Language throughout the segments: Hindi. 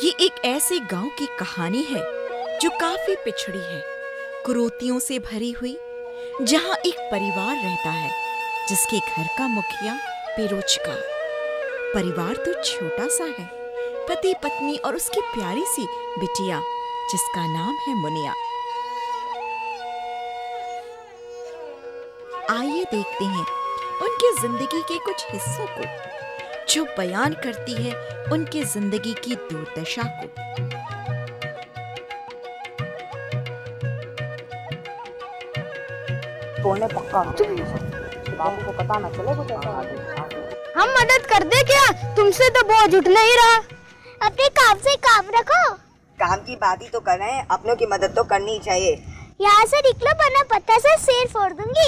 ये एक ऐसे गांव की कहानी है जो काफी पिछड़ी है, कुरीतियों से भरी हुई, जहां एक परिवार रहता है जिसके घर का मुखिया बेरोजगार। परिवार तो छोटा सा है, पति पत्नी और उसकी प्यारी सी बिटिया जिसका नाम है मुनिया। आइए देखते हैं उनके जिंदगी के कुछ हिस्सों को जो बयान करती है उनके जिंदगी की दुर्दशा को। बाबू को पता ना चले कुछ ऐसा। हम मदद कर दे क्या? तुमसे तो बोझ उठ नहीं रहा। अपने काम से काम रखो। काम की बात ही तो कर रहे हैं, अपनों की मदद तो करनी ही चाहिए। यहाँ से निकलो वरना पत्थर से सिर फोड़ दूंगी।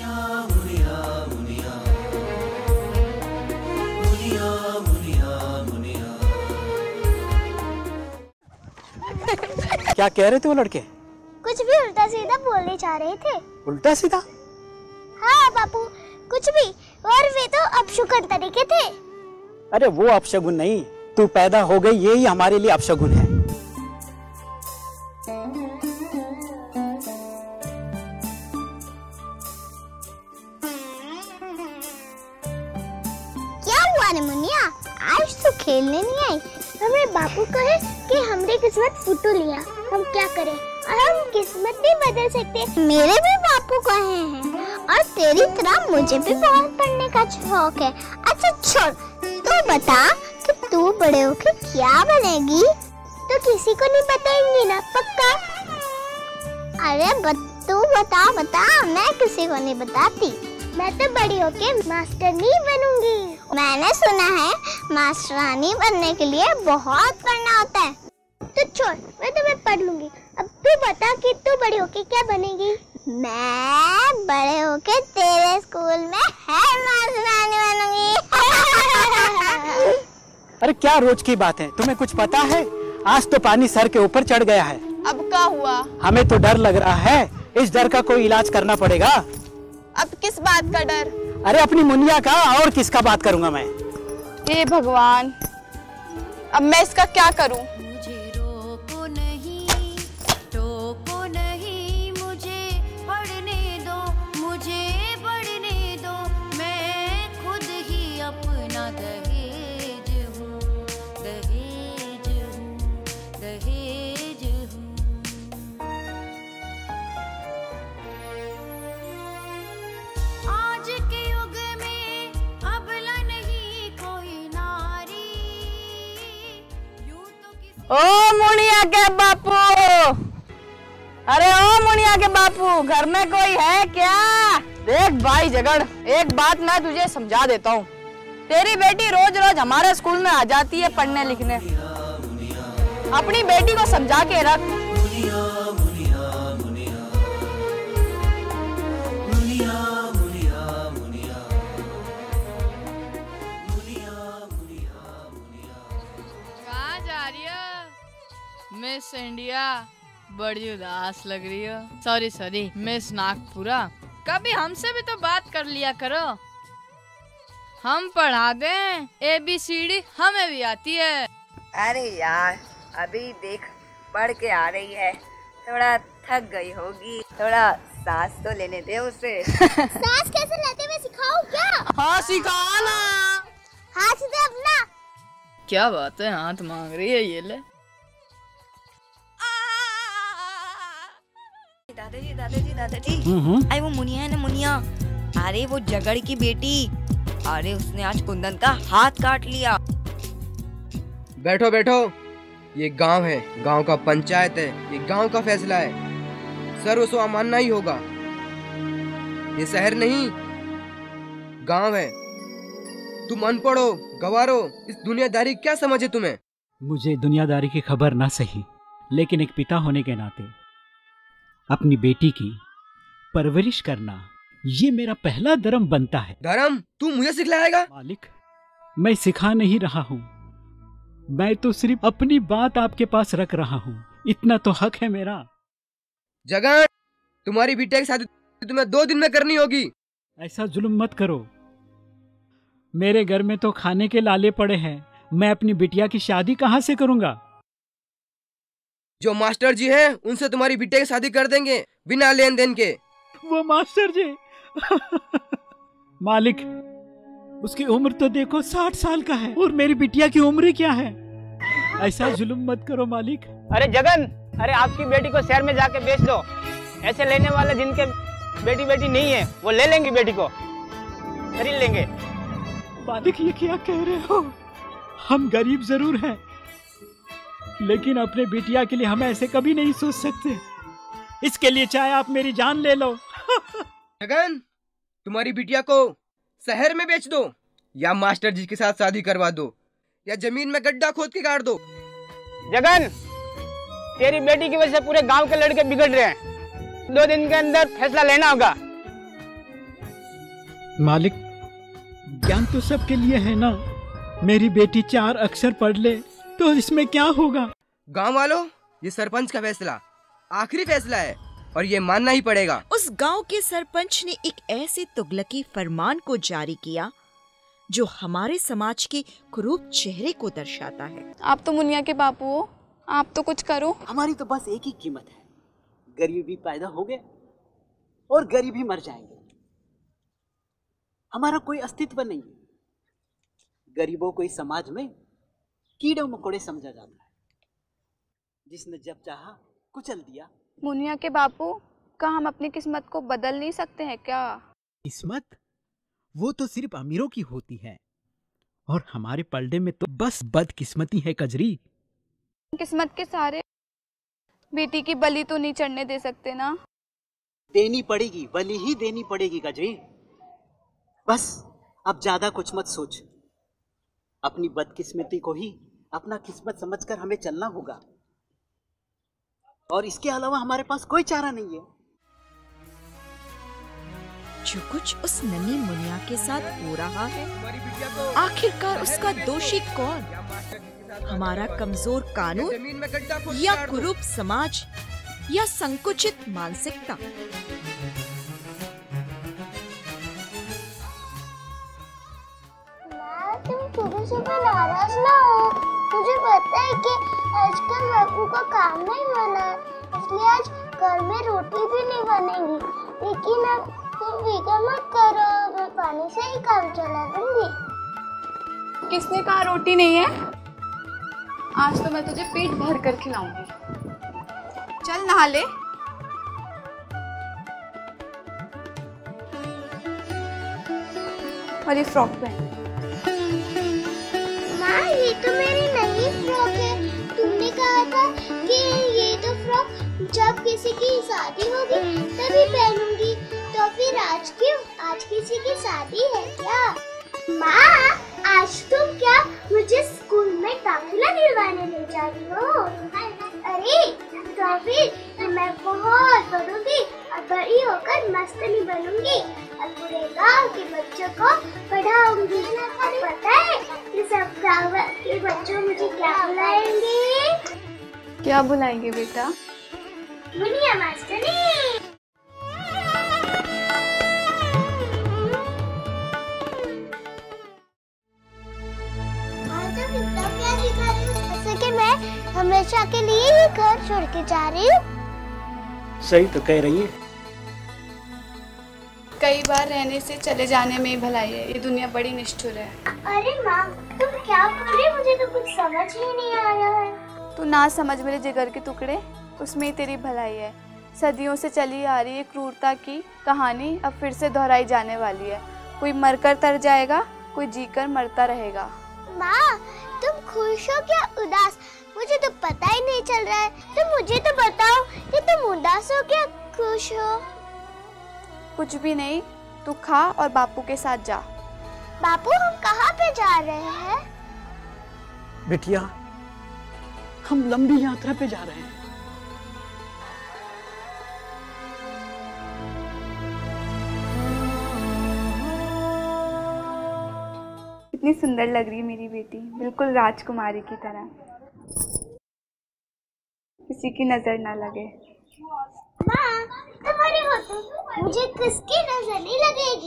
क्या कह रहे थे वो लड़के? कुछ भी उल्टा सीधा बोलने चाह रहे थे। उल्टा सीधा? हाँ बापू, कुछ भी। और वे तो अपशकुन तरीके थे। अरे वो अपशगुन नहीं, तू पैदा हो गई यही हमारे लिए अपशगुन है। क्या हुआ रे मुनिया, आज तो खेलने नहीं आई? हमें बापू कहे कि हमने किस्मत फुटू लिया, हम क्या करें? और हम किस्मत भी बदल सकते। मेरे भी बापू कहे हैं और तेरी तरह मुझे भी बहुत पढ़ने का शौक है। अच्छा छोड़, तू बता कि तू बड़े होकर क्या बनेगी? तो किसी को नहीं बताएंगी ना, पक्का? अरे तू बता, मैं किसी को नहीं बताती। मैं तो बड़ी होके मास्टरनी बनूंगी। मैंने सुना है मास्टरानी बनने के लिए बहुत पढ़ना होता है। तो छोड़, मैं तुम्हें पढ़ लूंगी। अब तू बता कि तू बड़ी होके क्या बनेगी? मैं बड़े होके तेरे स्कूल में हेड मास्टरानी बनूंगी। अरे क्या रोज की बात है, तुम्हें कुछ पता है? आज तो पानी सर के ऊपर चढ़ गया है। अब क्या हुआ? हमें तो डर लग रहा है, इस डर का कोई इलाज करना पड़ेगा। अब किस बात का डर? अरे अपनी मुनिया का, और किसका बात करूंगा मैं? हे भगवान, अब मैं इसका क्या करूं? मुझे रोको नहीं, टोको नहीं, मुझे पढ़ने दो, मुझे पढ़ने दो। मैं खुद ही अपना दहेज हूँ, दहेज हूँ, दहेज हूँ। आज के युग में अबला नहीं कोई नारी। ओ मुनिया के बापू, अरे ओ मुनिया के बापू, घर में कोई है क्या? देख भाई जगड़, एक बात मैं तुझे समझा देता हूँ। तेरी बेटी रोज रोज हमारे स्कूल में आ जाती है पढ़ने लिखने। अपनी बेटी को समझा के रख। कहाँ जा रही हो मिस इंडिया? बड़ी उदास लग रही हो। सॉरी मिस नागपुरा, कभी हमसे भी तो बात कर लिया करो। हम पढ़ा दें, ABCD हमें भी आती है। अरे यार, अभी देख पढ़ के आ रही है, थोड़ा थक गई होगी, थोड़ा सांस तो लेने दे उसे। सांस कैसे लेते मैं सिखाऊं क्या? हाँ सिखाना। हाथ दे अपना। क्या बात है, हाथ मांग रही है, ये ले। दादाजी, अरे वो मुनिया है ना, मुनिया। अरे वो जगड़ की बेटी, अरे उसने आज कुंदन का हाथ काट लिया। बैठो बैठो, ये गांव है, गांव का पंचायत है, ये गांव का फैसला है, सर्वस्व मानना ही होगा। ये शहर नहीं, गांव है। तुम अनपढ़ हो, गंवार हो, इस दुनियादारी क्या समझे तुम्हें? मुझे दुनियादारी की खबर ना सही, लेकिन एक पिता होने के नाते अपनी बेटी की परवरिश करना ये मेरा पहला धर्म बनता है। धर्म तू मुझे सिखलाएगा? मालिक, मैं सिखा नहीं रहा हूँ, मैं तो सिर्फ अपनी बात आपके पास रख रहा हूँ, इतना तो हक है मेरा। जगन, तुम्हारी बिटिया की शादी तुम्हें 2 दिन में करनी होगी। ऐसा जुल्म मत करो, मेरे घर में तो खाने के लाले पड़े हैं, मैं अपनी बिटिया की शादी कहाँ से करूंगा? जो मास्टर जी हैं उनसे तुम्हारी बिटिया की शादी कर देंगे बिना लेन देन के। वो मास्टर जी मालिक, उसकी उम्र तो देखो 60 साल का है और मेरी बिटिया की उम्र क्या है? ऐसा जुल्म मत करो मालिक। अरे जगन, अरे आपकी बेटी को शहर में जाके बेच दो। ऐसे लेने वाले जिनके बेटी बेटी नहीं है वो ले लेंगे, बेटी को खरीद लेंगे। मालिक ये क्या कह रहे हो? हम गरीब जरूर हैं, लेकिन अपने बिटिया के लिए हम ऐसे कभी नहीं सोच सकते। इसके लिए चाहे आप मेरी जान ले लो। जगन, तुम्हारी बिटिया को शहर में बेच दो या मास्टर जी के साथ शादी करवा दो या जमीन में गड्ढा खोद के गाड़ दो। जगन, तेरी बेटी की वजह से पूरे गांव के लड़के बिगड़ रहे हैं। 2 दिन के अंदर फैसला लेना होगा। मालिक, ज्ञान तो सबके लिए है ना। मेरी बेटी 4 अक्षर पढ़ ले तो इसमें क्या होगा? गांव वालों, ये सरपंच का फैसला आखिरी फैसला है और ये मानना ही पड़ेगा। उस गांव के सरपंच ने एक ऐसे तुगलकी फरमान को जारी किया जो हमारे समाज के कुरूप चेहरे को दर्शाता है। आप तो मुनिया के बापू हो, आप तो कुछ करो। हमारी तो बस एक ही कीमत है, गरीब भी पैदा हो गए और गरीब ही मर जाएंगे। हमारा कोई अस्तित्व नहीं है। गरीबों को इस समाज में कीड़े मकोड़े समझा जाता है। जिसने जब चाहा कुचल दिया। मुनिया के बापू, क्या हम अपनी किस्मत को बदल नहीं सकते हैं क्या? किस्मत वो तो सिर्फ अमीरों की होती है और हमारे पलड़े में तो बस बदकिस्मती है कजरी। किस्मत के सारे बेटी की बलि तो नहीं चढ़ने दे सकते ना? देनी पड़ेगी, बलि ही देनी पड़ेगी कजरी। बस अब ज्यादा कुछ मत सोच। अपनी बदकिस्मती को ही अपना किस्मत समझकर हमें चलना होगा और इसके अलावा हमारे पास कोई चारा नहीं है। जो कुछ उस नन्ही मुनिया के साथ हो रहा है, आखिरकार उसका दोषी कौन? हमारा कमजोर कानून या कुरूप समाज या संकुचित मानसिकता? तुम सुबह सुबह नाराज ना हो। मुझे पता है कि आजकल बापू का काम नहीं बना, इसलिए आज घर में रोटी भी नहीं बनेगी। लेकिन अब तुम फिक्र मत करो, मैं पानी से ही काम चला दूंगी। किसने कहा रोटी नहीं है? आज तो मैं तुझे पेट भर कर खिलाऊंगी। चल नहा ले। और ये फ्रॉक पहन। माँ, ये तो मेरी नई फ्रॉक है। तुमने कहा था कि ये तो फ्रॉक जब किसी की शादी होगी तभी पहनूंगी, तो फिर आज क्यों? आज किसी की शादी है क्या? माँ, आज तुम क्या मुझे स्कूल में दाखिला दिलवाने ले जा रही हो? अरे तो फिर मैं बहुत बढ़ूंगी और बड़ी होकर मस्तनी बनूंगी और पूरे गांव के बच्चों को पढ़ाऊंगी। पता है कि सब गांव के बच्चों मुझे क्या बुलाएंगे? क्या बुलाएंगे बेटा? मुनिया मास्टरी। जैसे कि मैं हमेशा के लिए ही घर छोड़ के जा रही हूँ। सही तो कह रही है। कई बार रहने से चले जाने में ही भलाई है। ये दुनिया बड़ी निष्ठुर है। अरे माँ, तुम क्या बोल रही हो? मुझे तो कुछ समझ ही नहीं आ रहा है। तू ना समझ मेरे जिगर के टुकड़े, उसमें ही तेरी भलाई है। सदियों से चली आ रही है क्रूरता की कहानी अब फिर से दोहराई जाने वाली है। कोई मरकर तर जाएगा, कोई जीकर मरता रहेगा। माँ, तुम खुश हो क्या उदास? मुझे तो पता ही नहीं चल रहा है। तुम मुझे तो बताओ कि तुम उदास हो क्या खुश हो? कुछ भी नहीं, तू खा और बापू के साथ जा। बापू, हम कहाँ पे जा रहे हैं? बिटिया, हम लंबी यात्रा पे जा रहे हैं। कितनी सुंदर लग रही है मेरी बेटी, बिल्कुल राजकुमारी की तरह। किसी की नजर ना लगे। माँ, तुम्हारी हो तो मुझे किसकी नजर नहीं लगेगी।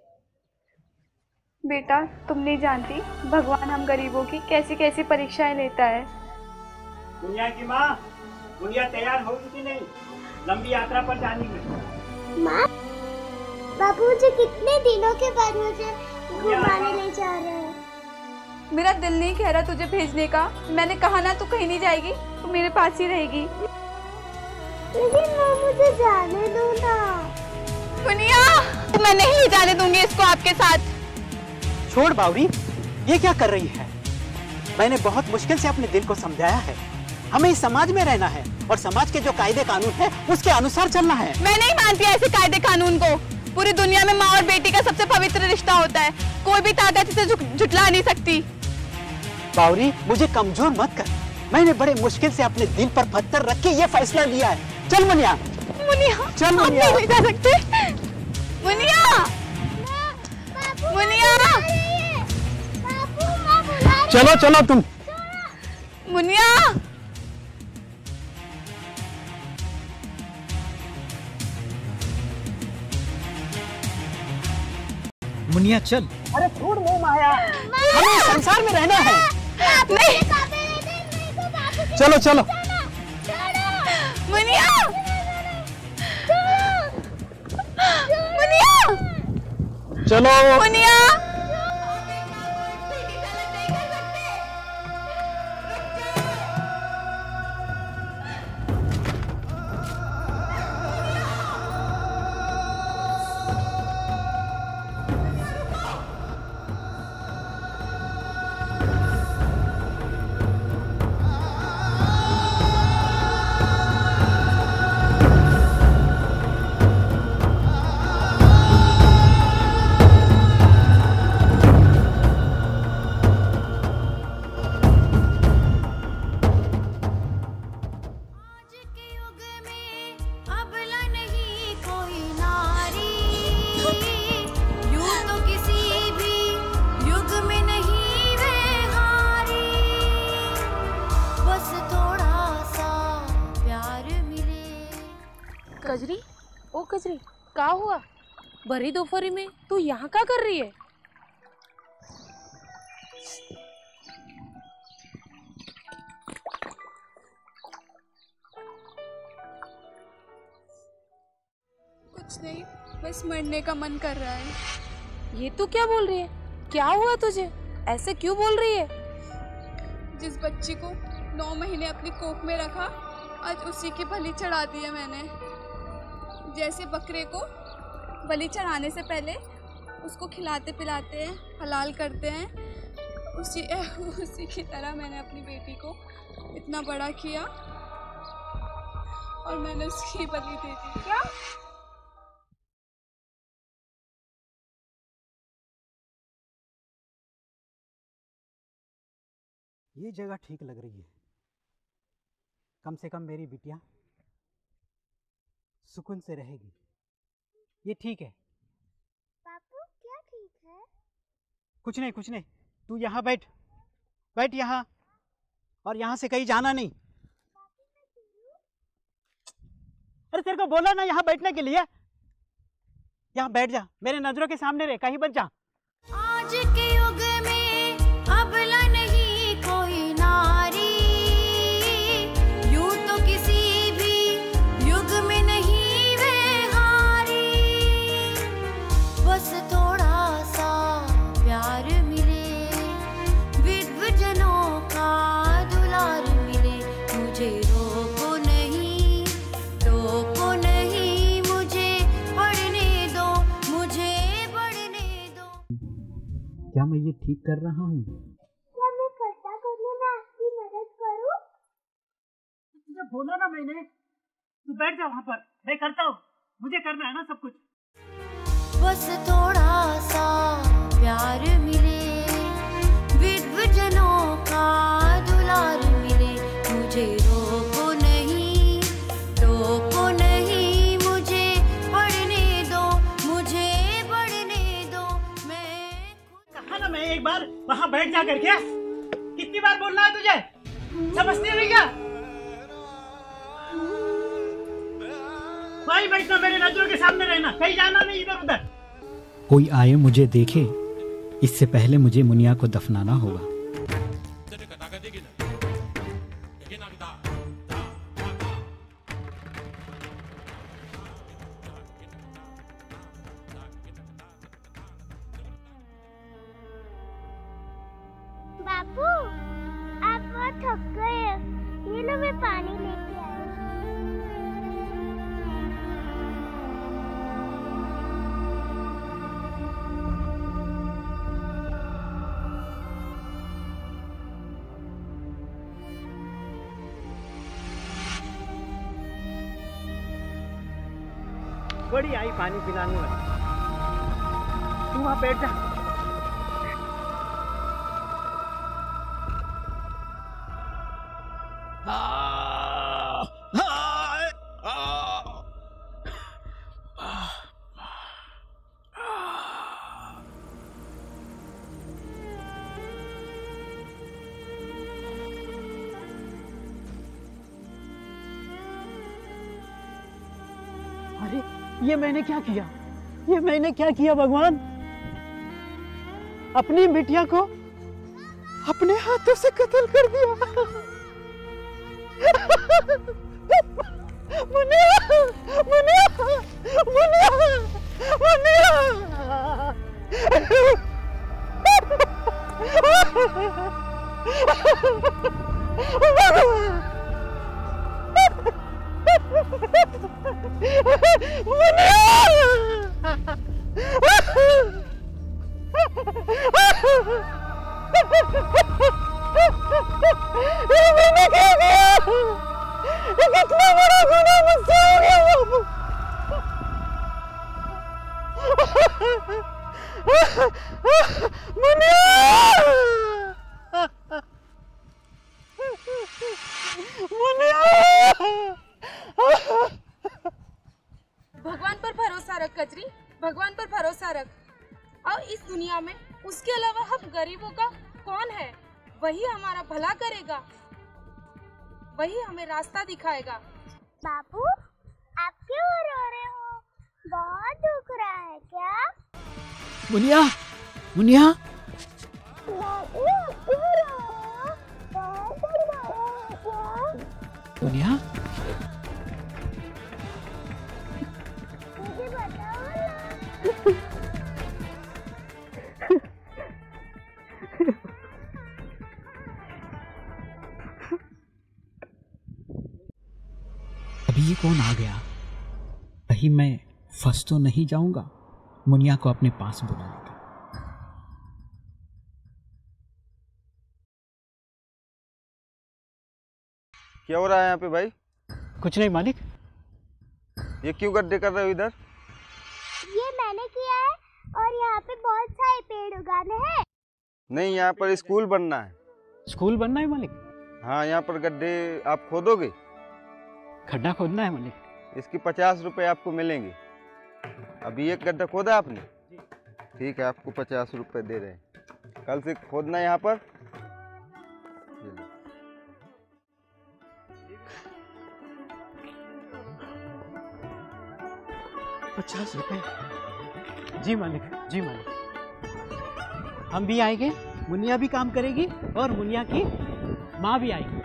बेटा, तुम नहीं जानती भगवान हम गरीबों की कैसी कैसी परीक्षाएं लेता है। दुनिया की माँ, मुनिया तैयार होगी कि नहीं लंबी यात्रा पर जाने में? माँ, बापू मुझे कितने दिनों के बाद मुझे घुमाने ले जा रहे हैं। मेरा दिल नहीं कह रहा तुझे भेजने का। मैंने कहा ना तू कहीं नहीं जाएगी, तू मेरे पास ही रहेगी। लेकिन माँ मुझे जाने दो ना। मुनिया, मैं नहीं जाने दूंगी इसको आपके साथ। छोड़ बावरी, ये क्या कर रही है? मैंने बहुत मुश्किल से अपने दिल को समझाया है, हमें इस समाज में रहना है और समाज के जो कायदे कानून है उसके अनुसार चलना है। मैं नहीं मानती ऐसे कायदे कानून को। पूरी दुनिया में माँ और बेटी का सबसे पवित्र रिश्ता होता है, कोई भी ताकत इसे झुठला नहीं सकती। बावरी, मुझे कमजोर मत कर। मैंने बड़े मुश्किल से अपने दिल पर पत्थर रख के ये फैसला लिया है। चल मुनिया, मुनिया, चल मुनिया। आप नहीं जा सकते। मुनिया, मुनिया, चलो चलो तुम। मुनिया, मुनिया चल। अरे छोड़ मोह माया, हमें संसार में रहना है। नहीं, चलो चलो। मुनिया, मुनिया, चलो मुनिया। कजरी, ओ कजरी, क्या हुआ? भरी दोपहरी में तू यहाँ क्या कर रही है? कुछ नहीं, बस मरने का मन कर रहा है। ये तू क्या बोल रही है? क्या हुआ तुझे? ऐसे क्यों बोल रही है? जिस बच्ची को 9 महीने अपनी कोख में रखा, आज उसी की बलि चढ़ा दी है मैंने। जैसे बकरे को बलि चढ़ाने से पहले उसको खिलाते पिलाते हैं, हलाल करते हैं, उसी की तरह मैंने अपनी बेटी को इतना बड़ा किया और मैंने उसकी बलि दे दी। क्या? ये जगह ठीक लग रही है। कम से कम मेरी बिटिया सुकून से रहेगी। ये ठीक है। पापू क्या ठीक है? कुछ नहीं कुछ नहीं, तू यहाँ बैठ, बैठ यहाँ, और यहाँ से कहीं जाना नहीं। अरे तेरे को बोला ना यहाँ बैठने के लिए, यहाँ बैठ जा, मेरे नजरों के सामने रह, कहीं बच जा। आज के युग में अबला नहीं कोई नारी, यूं तो किसी भी युग में नहीं वे हारी। बस थोड़ा सा प्यार मिले, विधवजनों का दुलार मिले, मुझे रोको नहीं, रोको नहीं, मुझे पढ़ने दो, मुझे पढ़ने दो। क्या मैं ये ठीक कर रहा हूँ? क्या मैं खर्चा करने में आपकी मदद करूं? तुझे बोला ना मैंने, तू बैठ जा वहाँ पर, मैं करता हूँ, मुझे करना है ना सब कुछ। बस थोड़ा सा प्यार मिले, विधवजनों का दुलार मिले, मुझे रोको नहीं, रोको नहीं, मुझे पढ़ने दो, मुझे पढ़ने दो। मैं कहा ना मैं एक बार वहाँ बैठ जा करके, कितनी बार बोलना है तुझे, समझती नहीं क्या? भाई बैठना, मेरे नजरों के सामने रहना, कहीं जाना नहीं इधर उधर। कोई आए मुझे देखे, इससे पहले मुझे मुनिया को दफनाना होगा। बापू आप बहुत थक गए हैं। ये लो मैं पानी लेके आई। बड़ी आई पानी पिलाने वाली। तू वहां बैठ जा। अरे ये मैंने क्या किया? ये मैंने क्या किया भगवान? अपनी बिटिया को अपने हाथों से कत्ल कर दिया। मुनिया, मुनिया, मुनिया, मुनिया। मैंने क्या किया? कितना बड़ा गुनाह मुझसे हो गया बाबू। भगवान पर भरोसा रख कजरी, भगवान पर भरोसा रख। और इस दुनिया में उसके अलावा हम गरीबों का कौन है? वही हमारा भला करेगा, वही हमें रास्ता दिखाएगा। बापू आप क्यों रो रहे हो? बहुत दुख रहा है क्या? मुनिया, मुनिया, बापू आप क्यों रो रहे हो? बहुत दुख रहा है क्या? मुनिया, मुझे बताओ ना। अभी ये कौन आ गया? कहीं मैं फंस तो नहीं जाऊंगा? मुनिया को अपने पास बुला लेता। क्या हो रहा है यहाँ पे भाई? कुछ नहीं मालिक। ये क्यों गड्ढे कर रहे हो इधर? ये मैंने किया है और यहाँ पे बहुत सारे पेड़ उगाने हैं। नहीं, यहाँ पर स्कूल बनना है। स्कूल बनना है मालिक? हाँ, यहाँ पर गड्ढे आप खोदोगे? खड्डा खोदना है मालिक। इसके 50 रुपए आपको मिलेंगे। अभी एक गड्ढा खोदा आपने? ठीक है, आपको 50 रुपए दे रहे हैं। कल से खोदना है यहाँ पर। 50 रुपए? जी मालिक, जी मालिक। हम भी आएंगे, मुनिया भी काम करेगी और मुनिया की माँ भी आएगी।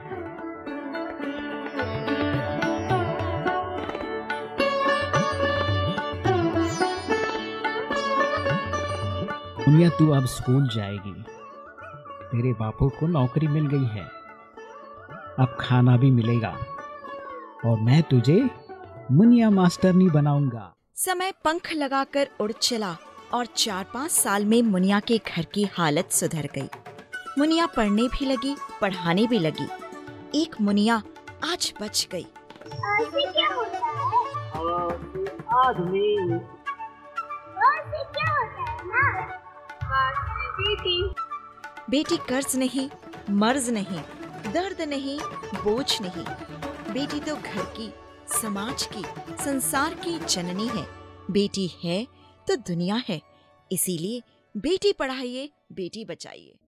मुनिया तू अब स्कूल जाएगी। तेरे बापू को नौकरी मिल गई है, अब खाना भी मिलेगा और मैं तुझे मुनिया मास्टरनी बनाऊंगा। समय पंख लगाकर उड़ चला और 4-5 साल में मुनिया के घर की हालत सुधर गई। मुनिया पढ़ने भी लगी, पढ़ाने भी लगी। एक मुनिया आज बच गई। ऐसे क्या होता है? आदमी। ऐसे क्या होता है ना? बेटी। बेटी कर्ज नहीं, मर्ज नहीं, दर्द नहीं, बोझ नहीं। बेटी तो घर की, समाज की, संसार की जननी है। बेटी है तो दुनिया है। इसीलिए बेटी पढ़ाइए, बेटी बचाइए।